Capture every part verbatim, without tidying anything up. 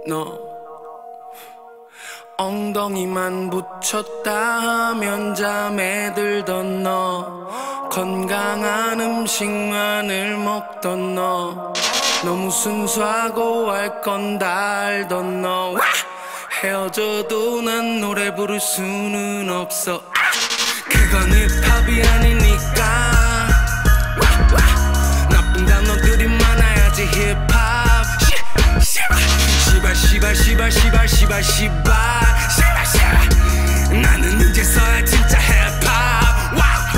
너 엉덩이만 붙였다 하면 잠에 들던 너 건강한 음식만을 먹던 너 너무 순수하고 알 건 다 알던 너 헤어져도 난 노래 부를 수는 없어. 그건 힙합이 아니니까. 나쁜 단어들이 많아야지 힙합. 시발 시발 시발 시발 시발 시발 시발 시발 나는 이제서야 진짜 힙합.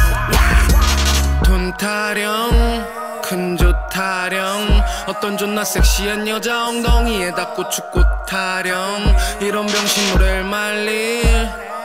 돈 타령 큰조 타령 어떤 존나 섹시한 여자 엉덩이에다 고추꽃 타령 이런 병신 노래를 말릴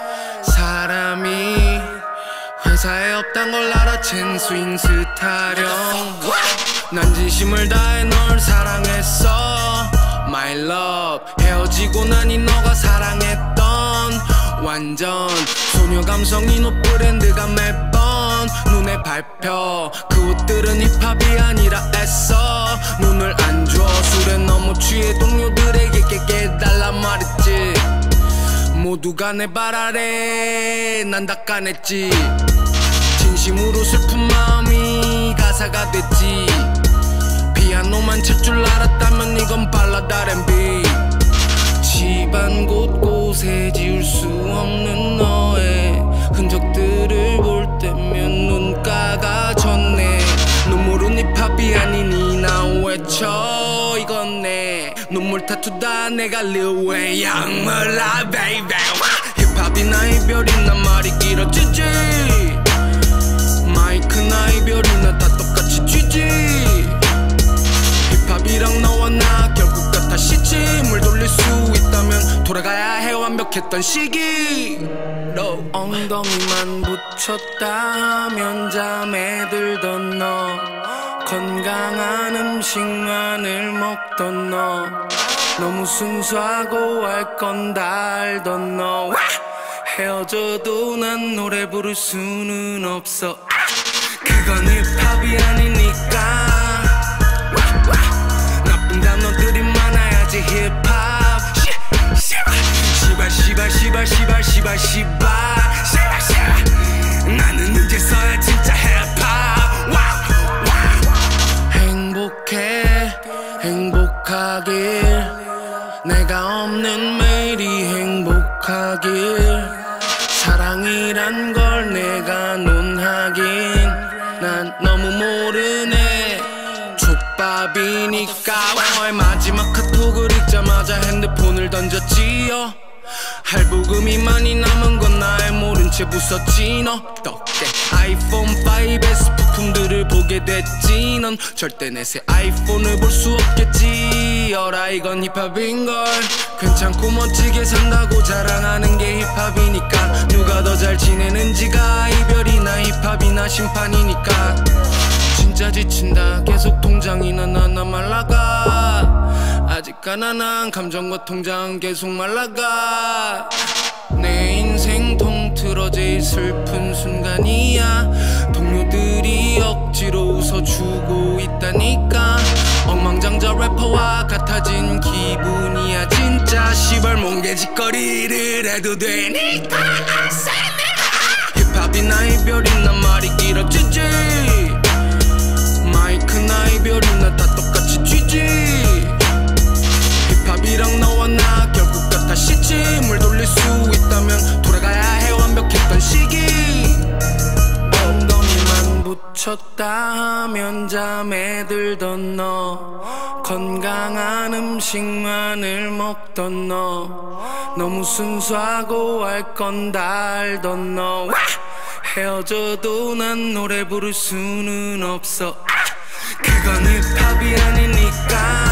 사람이 회사에 없단 걸 알아챈 스윙스 타령. 난 진심을 다해 널 사랑했어 My love. 헤어지고 나니 너가 사랑했던 완전 소녀 감성인 옷 브랜드가 매번 눈에 밟혀. 그 옷들은 힙합이 아니라 애써 눈을 안 줘. 술에 너무 취해 동료들에게 깨달란 말했지. 모두가 내 발 아래 난 닦아냈지. 진심으로 슬픈 마음이 가사가 됐지. 피아노만 칠 줄 알았다면 이건 발라드 알앤비. 집안 곳곳에 지울 수 없는 너의 흔적들을 볼 때면 눈가가 졌네. 눈물은 힙합이 아니니 나 외쳐 이건 내 눈물 타투다 내가 르웨 양물라 베이베. 힙합이나 이별이나 말이 길어지지. 마이크나 이별이나 다 똑같이 쥐지. 힙합이랑 너와 나 결국 같아시지. 물 돌릴 수 있다면 돌아가야 해 완벽했던 시기. no. 엉덩이만 붙였다 하면 잠에 들던 너 건강한 음식만을 먹던 너 너무 순수하고 알 건 다 알던 너 헤어져도 난 노래 부를 수는 없어. 그건 힙합이 아니니까. 나쁜 단어들이 많아야지 힙합. 시발 시발 시발 시발 시발 시발 시발 시발 나는 이제서야 진짜 힙합. 행복해 행복하길 내가 없는 매일이 행복하길. 사랑이란 걸 내가 논하긴 난 너무 모르네. 족밥이니까. 너의 마지막 카톡을 읽자마자 핸드폰을 던졌지요. 할부금이 많이 남은 건 나의 모른 채 부쉈지. 너 덕대 아이폰 파이브에스 부품들을 보게 됐지. 넌 절대 내 새 아이폰을 볼 수 없겠지. 어라 이건 힙합인걸. 괜찮고 멋지게 산다고 자랑하는 게 힙합이니까. 누가 더 잘 지내는지가 이별이나 힙합이나 심판이니까. 진짜 지친다 계속 통장이나 나나 말라가. 아직 가난한 감정과 통장 계속 말라가. 내 인생 통틀어 제일 슬픈 순간이야. 동료들이 억지로 웃어주고 있다니까. 엉망장자 래퍼와 같아진 기분이야 진짜. 시발 몽개짓거리를 해도 되니까. 힙합이나 이별이나 말이 길어지지. 마이크나 이별이나 다 똑같이 쥐지. 힙합이랑 너와 나 결국 같아시지. 물 돌릴 수 있다면 돌아가야 해 완벽했던 시기. 엉덩이만 붙였다 하면 잠에 들던 너 건강한 음식만을 먹던 너 너무 순수하고 알 건 다 알던 너 헤어져도 난 노래 부를 수는 없어. 그건 힙합이 아니니까.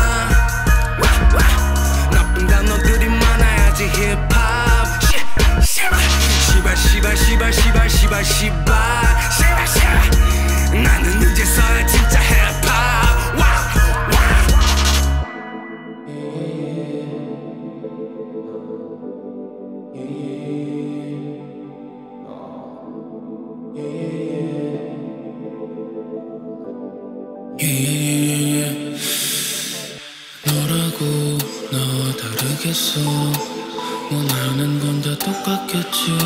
나쁜 단어들이 많아야지 힙합. 시발 시발 시발 시발 시발 시발 시발 시발 나는 이제서야 진짜 힙합. 너라고 너 다른 생각했어. 원하는 건 다 똑같겠지.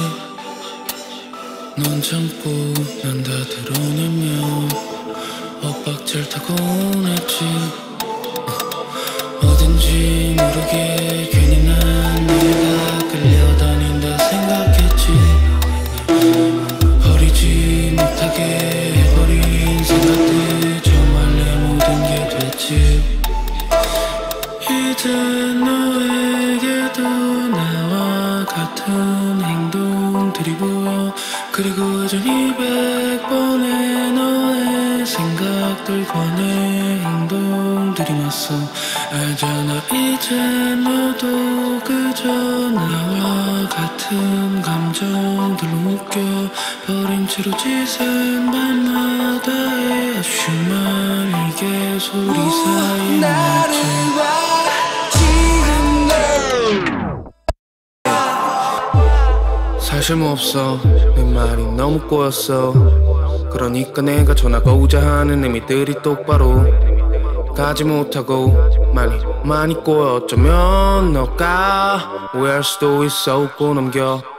넌 참고 난 다 드러내며 엇박자를 타곤 했지. 어딘지 모르게 괜히 난 내가 끌려다닌다 생각했지. 버리지 못하게 해버린 생각들 정말 내 모든 게 됐지. 이제 너에게도 나와 같은 행동들이 보여. 그리고 여전히 백 번의 너의 생각들과 내 행동들이 맞서. 알잖아 이제 너도 그저 나와 같은 감정들로 묶여 버린 채로 짖은 밤마다의 아쉬움만 이게 소리 사이에 남지. 사실 뭐 없어. 내 말이 너무 꼬였어. 그러니까 내가 전화가 하는 의미들이 똑바로 가지 못하고 많이 많이 꼬여. 어쩌면 너가 오해할 수도 있어. 웃고 넘겨.